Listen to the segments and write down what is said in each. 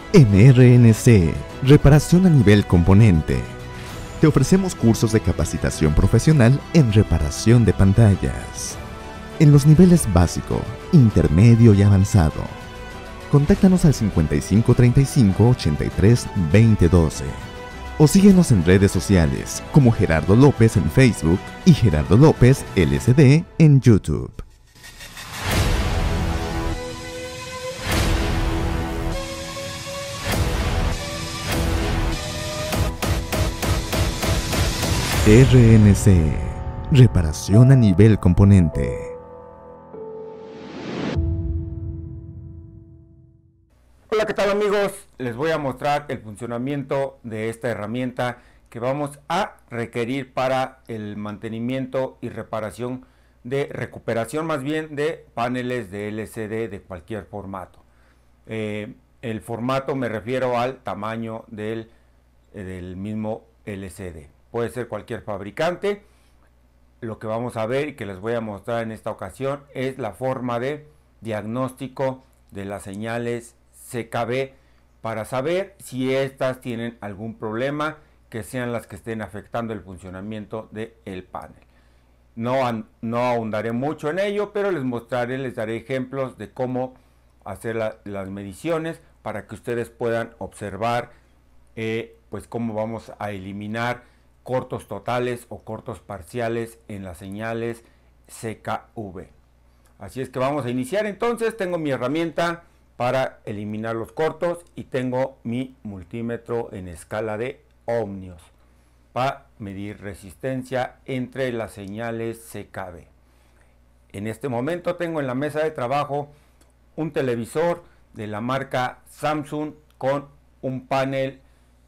En RNC, reparación a nivel componente. Te ofrecemos cursos de capacitación profesional en reparación de pantallas. En los niveles básico, intermedio y avanzado. Contáctanos al 55 35 83 20 12. O síguenos en redes sociales como Gerardo López en Facebook y Gerardo López LCD en YouTube. RNC, reparación a nivel componente. Hola, ¿qué tal amigos? Les voy a mostrar el funcionamiento de esta herramienta que vamos a requerir para el mantenimiento y reparación de recuperación más bien de paneles de LCD de cualquier formato. El formato me refiero al tamaño del mismo LCD. Puede ser cualquier fabricante. Lo que vamos a ver y que les voy a mostrar en esta ocasión es la forma de diagnóstico de las señales CKB para saber si estas tienen algún problema que sean las que estén afectando el funcionamiento del panel. No ahondaré mucho en ello, pero les mostraré, les daré ejemplos de cómo hacer las mediciones para que ustedes puedan observar pues cómo vamos a eliminar cortos totales o cortos parciales en las señales CKV. Así es que vamos a iniciar entonces. Tengo mi herramienta para eliminar los cortos y tengo mi multímetro en escala de ohmios para medir resistencia entre las señales CKV. En este momento tengo en la mesa de trabajo un televisor de la marca Samsung con un panel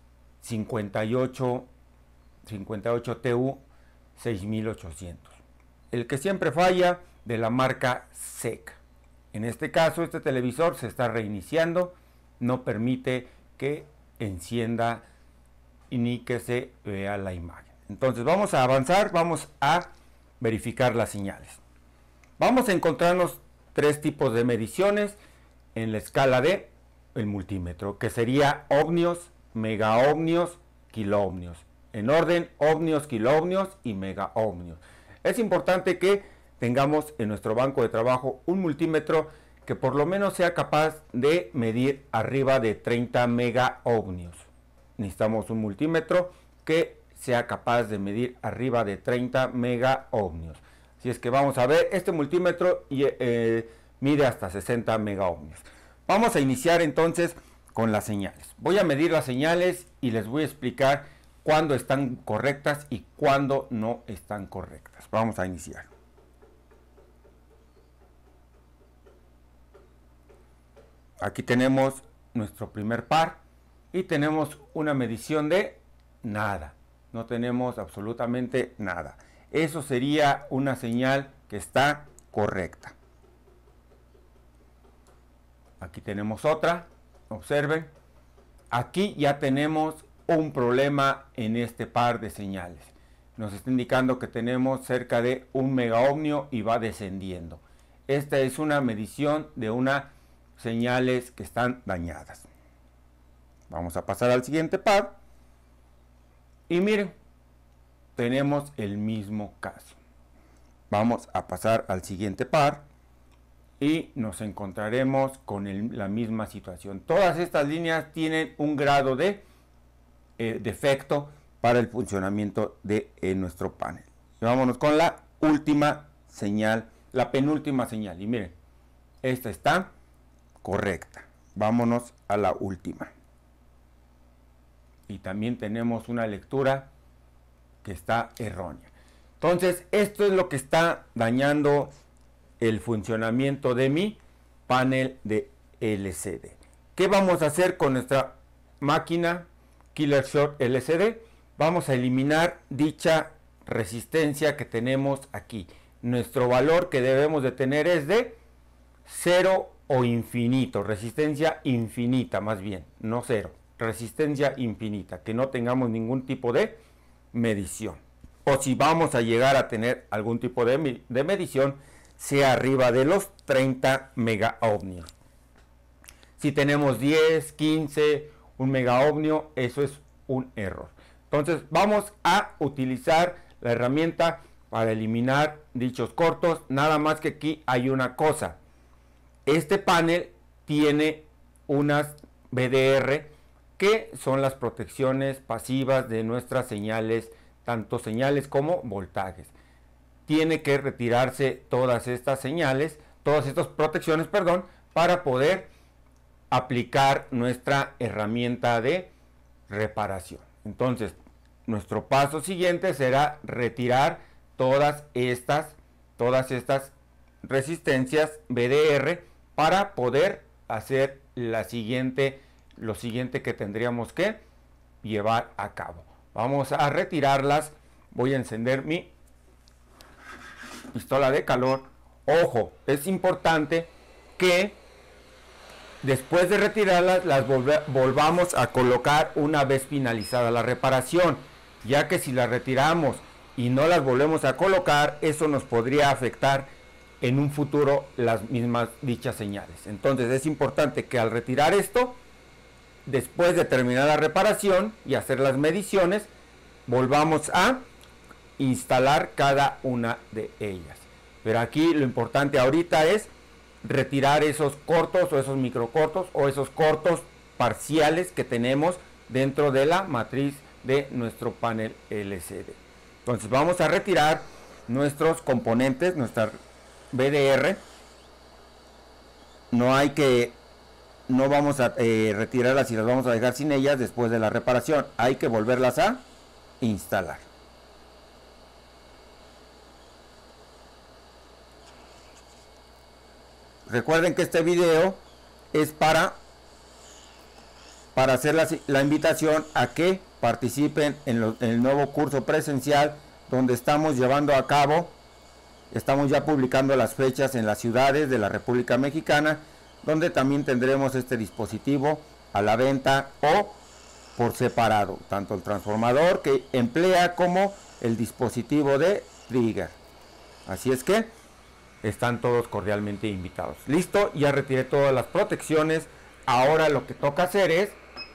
58 TU 6800, el que siempre falla, de la marca SEC. En este caso este televisor se está reiniciando, no permite que encienda ni que se vea la imagen. Entonces vamos a avanzar, vamos a verificar las señales. Vamos a encontrarnos tres tipos de mediciones en la escala de el multímetro, que sería ohmios, megaohmios, kiloohmios. En orden, ohmios, kiloohmios y megaohmios. Es importante que tengamos en nuestro banco de trabajo un multímetro que por lo menos sea capaz de medir arriba de 30 megaohmios. Necesitamos un multímetro que sea capaz de medir arriba de 30 megaohmios. Así es que vamos a ver, este multímetro mide hasta 60 megaohmios. Vamos a iniciar entonces con las señales. Voy a medir las señales y les voy a explicar cuándo están correctas y cuándo no están correctas. Vamos a iniciar. Aquí tenemos nuestro primer par y tenemos una medición de nada. No tenemos absolutamente nada. Eso sería una señal que está correcta. Aquí tenemos otra. Observen. Aquí ya tenemos un problema en este par de señales. Nos está indicando que tenemos cerca de 1 megaohmio y va descendiendo. Esta es una medición de unas señales que están dañadas. Vamos a pasar al siguiente par. Y miren, tenemos el mismo caso. Vamos a pasar al siguiente par. Y nos encontraremos con la misma situación. Todas estas líneas tienen un grado de defecto para el funcionamiento de nuestro panel. Y vámonos con la última señal, la penúltima señal. Y miren, esta está correcta. Vámonos a la última. Y también tenemos una lectura que está errónea. Entonces, esto es lo que está dañando el funcionamiento de mi panel de LCD. ¿Qué vamos a hacer con nuestra máquina Killer-Shot LCD? Vamos a eliminar dicha resistencia que tenemos aquí. Nuestro valor que debemos de tener es de 0 o infinito, resistencia infinita más bien, no 0, resistencia infinita, que no tengamos ningún tipo de medición. O si vamos a llegar a tener algún tipo de medición, sea arriba de los 30 megaohmios. Si tenemos 10, 15, un megaohmio, eso es un error. Entonces vamos a utilizar la herramienta para eliminar dichos cortos. Nada más que aquí hay una cosa. Este panel tiene unas BDR que son las protecciones pasivas de nuestras señales, tanto señales como voltajes. Tiene que retirarse todas estas señales, todas estas protecciones, perdón, para poder aplicar nuestra herramienta de reparación. Entonces, nuestro paso siguiente será retirar todas estas resistencias BDR para poder hacer lo siguiente que tendríamos que llevar a cabo. Vamos a retirarlas. Voy a encender mi pistola de calor. Ojo, es importante que después de retirarlas las volvamos a colocar una vez finalizada la reparación, ya que si las retiramos y no las volvemos a colocar, eso nos podría afectar en un futuro las mismas dichas señales. Entonces es importante que al retirar esto, después de terminar la reparación y hacer las mediciones, volvamos a instalar cada una de ellas. Pero aquí lo importante ahorita es retirar esos cortos o esos microcortos o esos cortos parciales que tenemos dentro de la matriz de nuestro panel LCD. Entonces vamos a retirar nuestros componentes, nuestra BDR. No vamos a retirarlas y las vamos a dejar sin ellas después de la reparación. Hay que volverlas a instalar. Recuerden que este video es para hacer la invitación a que participen en el nuevo curso presencial donde estamos llevando a cabo, estamos ya publicando las fechas en las ciudades de la República Mexicana, donde también tendremos este dispositivo a la venta o por separado, tanto el transformador que emplea como el dispositivo de trigger. Así es que están todos cordialmente invitados. Listo, ya retiré todas las protecciones. Ahora lo que toca hacer es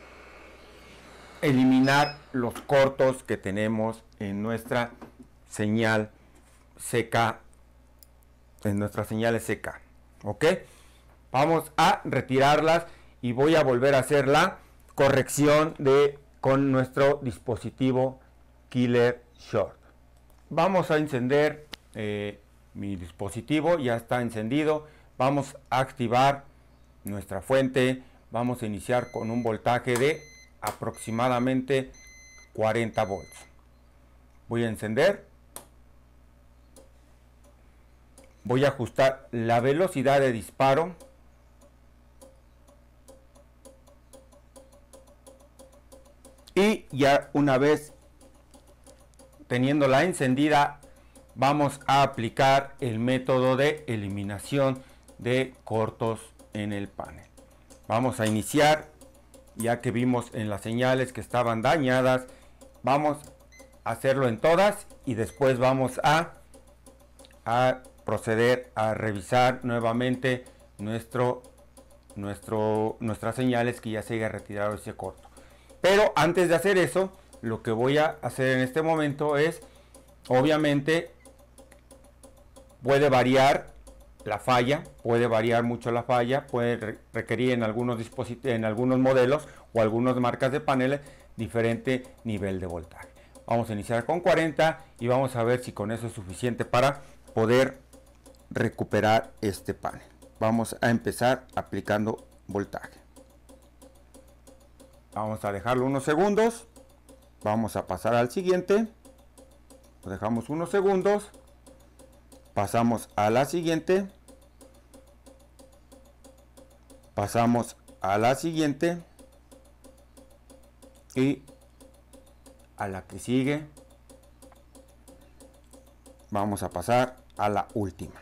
eliminar los cortos que tenemos en nuestra señal CK, en nuestras señales CK. ¿Ok? Vamos a retirarlas y voy a volver a hacer la corrección con nuestro dispositivo Killer Short. Vamos a encender mi dispositivo, ya está encendido. Vamos a activar nuestra fuente. Vamos a iniciar con un voltaje de aproximadamente 40 volts. Voy a encender. Voy a ajustar la velocidad de disparo. Y ya una vez teniéndola encendida, vamos a aplicar el método de eliminación de cortos en el panel. Vamos a iniciar, ya que vimos en las señales que estaban dañadas, vamos a hacerlo en todas y después vamos a proceder a revisar nuevamente nuestras señales que ya se haya retirado ese corto. Pero antes de hacer eso, lo que voy a hacer en este momento es, obviamente, puede variar la falla, puede variar mucho la falla, puede requerir en algunos dispositivos, en algunos modelos o algunas marcas de paneles, diferente nivel de voltaje. Vamos a iniciar con 40 y vamos a ver si con eso es suficiente para poder recuperar este panel. Vamos a empezar aplicando voltaje. Vamos a dejarlo unos segundos. Vamos a pasar al siguiente. Lo dejamos unos segundos. Pasamos a la siguiente. Pasamos a la siguiente. Y a la que sigue. Vamos a pasar a la última.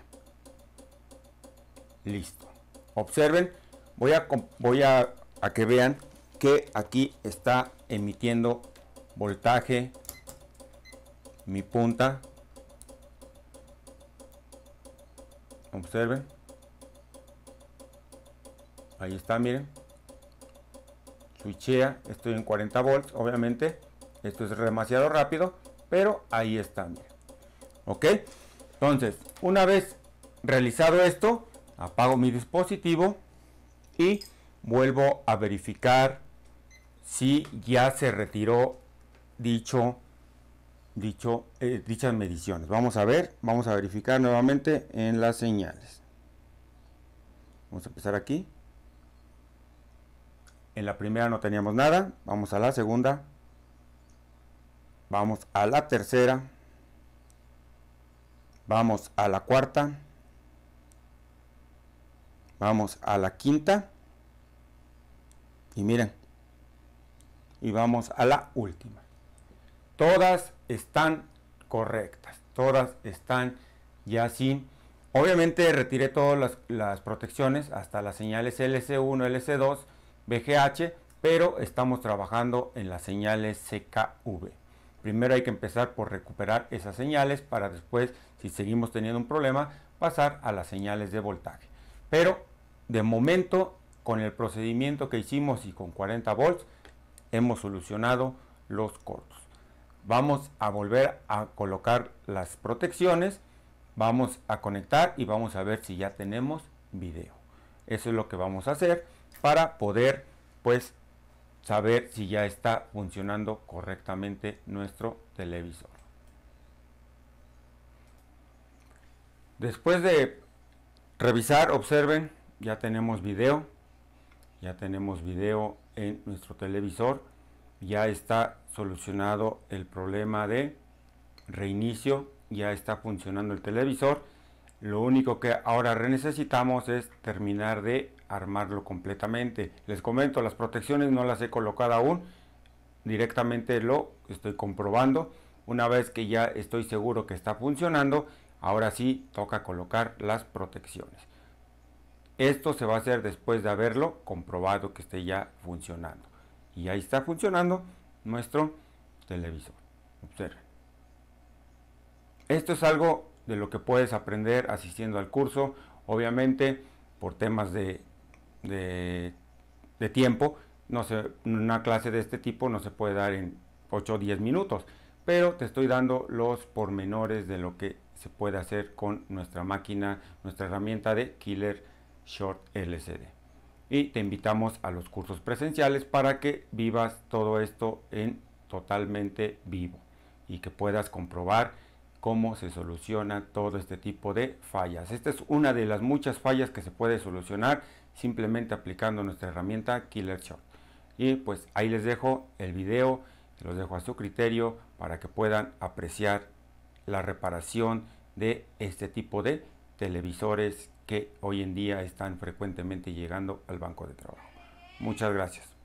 Listo. Observen. Voy a que vean que aquí está emitiendo voltaje mi punta. Observen. Ahí está, miren. Switchea, estoy en 40 volts, obviamente. Esto es demasiado rápido, pero ahí está, miren. Ok, entonces, una vez realizado esto, apago mi dispositivo y vuelvo a verificar si ya se retiró dichas mediciones. Vamos a ver, vamos a verificar nuevamente en las señales. Vamos a empezar aquí. En la primera no teníamos nada, vamos a la segunda, vamos a la tercera, vamos a la cuarta, vamos a la quinta y miren, y vamos a la última. Todas están correctas, todas están ya sin. Obviamente retiré todas las protecciones hasta las señales LC1, LC2, VGH, pero estamos trabajando en las señales CKV. Primero hay que empezar por recuperar esas señales para después, si seguimos teniendo un problema, pasar a las señales de voltaje. Pero de momento, con el procedimiento que hicimos y con 40 volts, hemos solucionado los cortos. Vamos a volver a colocar las protecciones, vamos a conectar y vamos a ver si ya tenemos video. Eso es lo que vamos a hacer para poder, pues, saber si ya está funcionando correctamente nuestro televisor. Después de revisar, observen, ya tenemos video en nuestro televisor. Ya está solucionado el problema de reinicio, ya está funcionando el televisor. Lo único que ahora necesitamos es terminar de armarlo completamente. Les comento, las protecciones no las he colocado aún, directamente lo estoy comprobando. Una vez que ya estoy seguro que está funcionando, ahora sí toca colocar las protecciones. Esto se va a hacer después de haberlo comprobado que esté ya funcionando. Y ahí está funcionando nuestro televisor. Observen. Esto es algo de lo que puedes aprender asistiendo al curso. Obviamente, por temas de tiempo, una clase de este tipo no se puede dar en 8 o 10 minutos. Pero te estoy dando los pormenores de lo que se puede hacer con nuestra máquina, nuestra herramienta de Killer Short LCD. Y te invitamos a los cursos presenciales para que vivas todo esto en totalmente vivo y que puedas comprobar cómo se soluciona todo este tipo de fallas. Esta es una de las muchas fallas que se puede solucionar simplemente aplicando nuestra herramienta Killer Short. Y pues ahí les dejo el video, los dejo a su criterio para que puedan apreciar la reparación de este tipo de televisores que hoy en día están frecuentemente llegando al banco de trabajo. Muchas gracias.